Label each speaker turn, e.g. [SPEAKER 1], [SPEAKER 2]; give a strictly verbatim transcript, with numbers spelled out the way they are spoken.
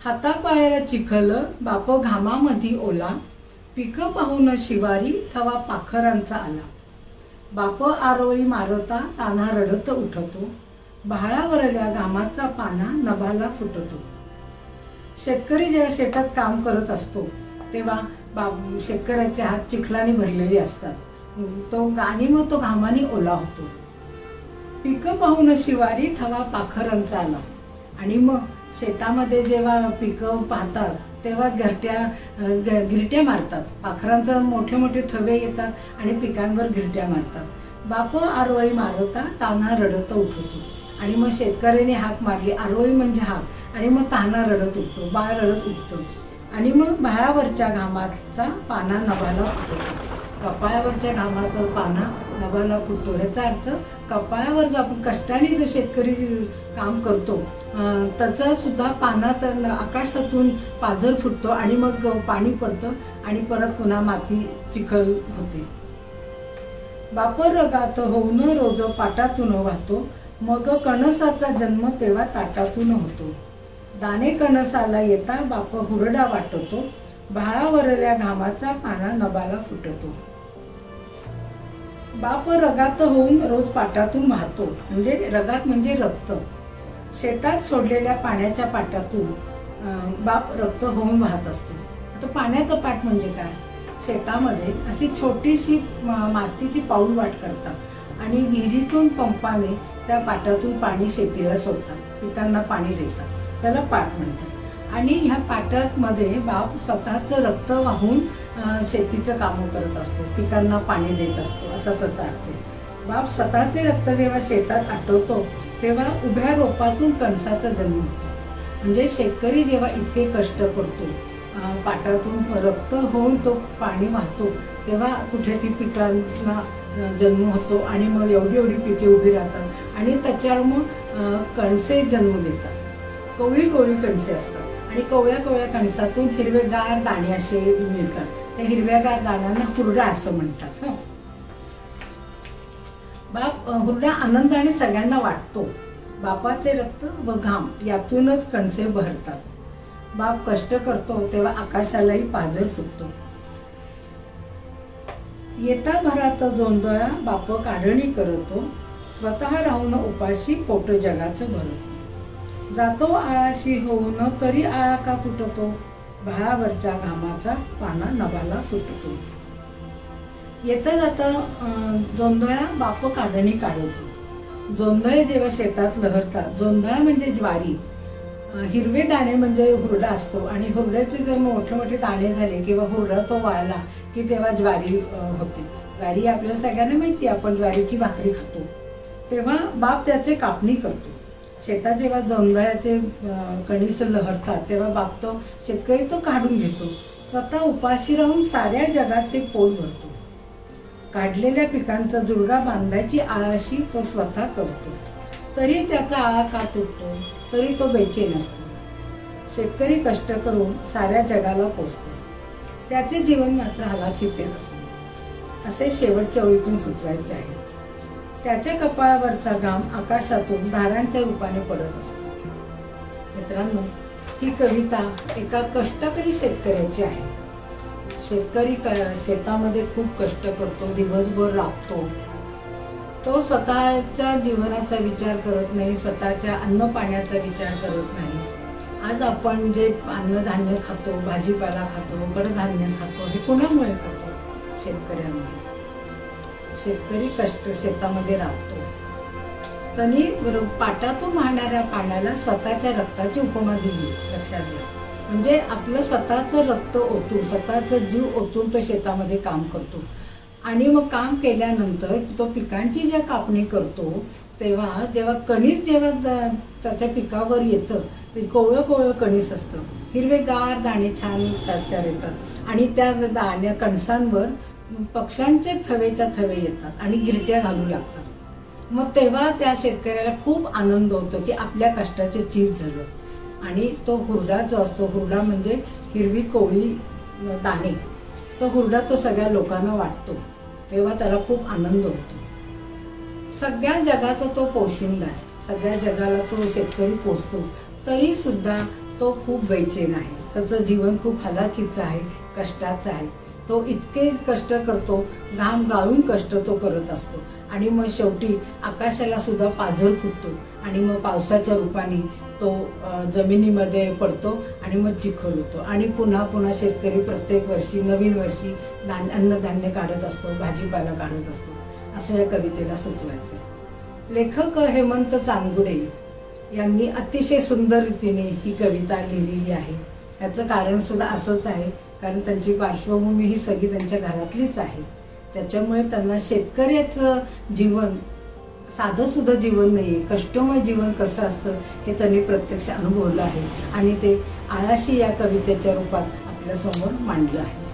[SPEAKER 1] हातापायाला चिखल बाप घामामधी ओला, पीक पाहून शिवारी थवा पाखरांचा आला। बाप आरोळी मारता तान्हा रडत उठतो, भाळावरल्या घामाचा पाना नभाला फुटतो। शेतकरी जेव्हा शेतात काम करत असतो तेव्हा बाप शेतकऱ्याचे हात चिखलाने भरलेले असतात, तो आणि मग तो घामाने ओला होतो। पीक पाहून शिवारी थवा पाखरांचा आला, आणि मग शेतामध्ये जेव्हा पिकं पाहतात तेव्हा घरट्या गिरट्या मारतात, पाखरांचे मोठे मोठे थवे येतात आणि पिकांवर गिरट्या मारतात। बाप आरोळी मारता तान्हा रडत उठतो, आणि मग शेतकऱ्याने हाक मारली, आरोळी म्हणजे हाक, आणि मग तान्हा रडत उठतो, बाळ रडत उठतो, आणि मग बाळावरच्या घामाचा पाना नभाला फुटतो। कपाळावरच्या घामाचा पाना नभाला फुटतो याचा अर्थ कपाळावर जो आपण कष्टाने जो शेतकरी काम करतो त्याचा सुद्धा पाना तर आकाशातून पाझर फुटतो आणि मग पाणी पडतं आणि परत पुन्हा माती चिखल होते। बाप रगात होऊन रोज पाटातून वाहतो, मग कणसाचा जन्म तेव्हा ताटातून होतो। दाणे कणसाला येता बाप हुरडा वाटतो, भाळावरल्या घामाचा पाना नभाला फुटतो। बाप रगात होऊन रोज पाटातून वाहतो, म्हणजे रगात म्हणजे रक्त, शेतात सोडलेल्या पाण्याच्या पाटातून बाप रक्त होऊन वाहत असतो। आता पाण्याचं पाट म्हणजे काय, शेतामध्ये अशी छोटीशी मातीची पाऊल वाट करतात आणि विहिरीतून पंपाने त्या पाटातून पाणी शेतीला सोडतात, पिकांना पाणी देतात, त्याला पाट म्हणतात। आणि ह्या पाटामध्ये बाप स्वतःच रक्त वाहून शेतीचं काम करत असतो, पिकांना पाणी देत असतो, असा त्याचा अर्थ आहे। बाप स्वतःचे रक्त जेव्हा शेतात आटवतो तेव्हा उभ्या रोपातून कणसाचा जन्म होतो, म्हणजे शेतकरी जेव्हा इतके कष्ट करतो, पाटातून रक्त होऊन तो पाणी वाहतो, तेव्हा कुठे ती पिकांना जन्म होतो आणि मग एवढी एवढी पिके उभी राहतात आणि त्याच्यावर मग कणसे जन्म घेतात, कवळी कवळी कणसे असतात, आणि कवळ्या कवळ्या कणसातून हिरवेगार दाणे असे मिळतात, त्या हिरव्यागार दाण्यांना हुरडा असं म्हणतात। बाप हुरडा आनंदाने सगळ्यांना वाटतो, बापाचे रक्त व घाम यातूनच कणसे बहरतात। बाप कष्ट करतो तेव्हा आकाशालाही पाझर फुटतो। येता भरात जोंधळा बाप काढणी करतो, स्वतः राहून उपाशी पोट जगाचं भरतो। जातो आळाशी होऊन तरी आळा का तुटतो, भाळावरच्या घामाचा पाना नभाला फुटतो। येता जाता जोंधळा बाप काढणी काढतो, जोंधळे जेव्हा शेतात लहरतात, जोंधळा म्हणजे ज्वारी, हिरवे दाणे म्हणजे हुरडा असतो, आणि हुरड्याचे जर मोठे मोठे दाणे झाले किंवा हुरडा तो वाळला की तेव्हा ज्वारी होते। ज्वारी आपल्याला सगळ्यांना माहिती, आपण ज्वारीची भाकरी खातो, तेव्हा बाप त्याचे कापणी करतो। शेतात जेव्हा जोंधळ्याचे कणीस लहरतात तेव्हा बाप तो शेतकरी तो काढून घेतो, स्वतः उपाशी राहून साऱ्या जगाचे पोट भरतो। काढलेल्या पिकांचा जुळगा बांधायची आळाशी तो स्वतः करतो, तरी त्याचा आळा का तुटतो, तरी तो बेचैन असतो। शेतकरी कष्ट करून साऱ्या जगाला पोचतो, त्याचे जीवन मात्र हलाखीचे असते, असे शेवटच्या ओळीतून सुचवायचे आहे। त्याच्या कपाळावरचा घाम आकाशातून धारांच्या रूपाने पडत असतो। मित्रांनो, ही कविता एका कष्टकरी शेतकऱ्याची आहे। शेतकरी शेतामध्ये खूप कष्ट करतो, दिवसभर राबतो, तो स्वतःच्या जीवनाचा विचार करत नाही, स्वतःच्या अन्न पाण्याचा विचार करत नाही। आज आपण जे अन्नधान्य खातो, भाजीपाला खातो, कडधान्य खातो, हे कोणामुळे खातो, शेतकऱ्यांमुळे। शेतकरी कष्ट शेतामध्ये राबतो, त्यांनी पाटातून वाहणाऱ्या पाण्याला स्वतःच्या रक्ताची उपमा दिली, लक्षात घ्या। म्हणजे आपलं स्वतःचं रक्त ओतून, स्वतःचा जीव ओतून तो शेतामध्ये काम करतो, आणि मग काम केल्यानंतर तो पिकांची ज्या कापणी करतो तेव्हा जेव्हा कणीस जेव्हा त्याच्या पिकावर येतं, ते कोवळं कोवळं कणीस असतं, हिरवेगार दाणे छान त्याच्यावर येतात, आणि त्या दाण्या कणसांवर पक्ष्यांचे थवेच्या थवे येतात आणि गिरट्या घालू लागतात। मग तेव्हा त्या शेतकऱ्याला खूप आनंद होतो की आपल्या कष्टाचे चीज झालं, आणि तो हुरडा जो असतो, हुरडा म्हणजे हिरवी कोवळी दाणे, तो हुरडा तो सगळ्या लोकांना वाटतो, तेव्हा त्याला खूप आनंद होतो। सगळ्या जगाचा तो पोशिंदा आहे, सगळ्या जगाला तो शेतकरी पोचतो, तरी सुद्धा तो खूप बेचैन आहे, त्याचं जीवन खूप हलाखीचं आहे, कष्टाचं आहे. तो इतके कष्ट करतो, घाम गाळून कष्ट तो करत असतो आणि मग शेवटी आकाशाला सुद्धा पाझर फुटतो आणि मग पावसाच्या रूपाने तो जमिनीमध्ये पडतो आणि मग चिखल होतो आणि पुन्हा पुन्हा शेतकरी प्रत्येक वर्षी नवीन वर्षी अन्नधान्य काढत असतो, भाजीपाला काढत असतो, असं या कवितेला सुचवायचं. लेखक हेमंत चांदगुडे यांनी अतिशय सुंदर रीतीने ही कविता लिहिलेली आहे. याचं कारण सुद्धा असंच आहे, कारण त्यांची पार्श्वभूमी ही सगळी त्यांच्या घरातलीच आहे. त्याच्यामुळे त्यांना शेतकऱ्याचं जीवन साधं सुद्धा जीवन नाहीये, कष्टमय जीवन कसं असतं हे त्यांनी प्रत्यक्ष अनुभवलं आहे आणि ते आळाशी या कवितेच्या रूपात आपल्या समोर मांडलं आहे.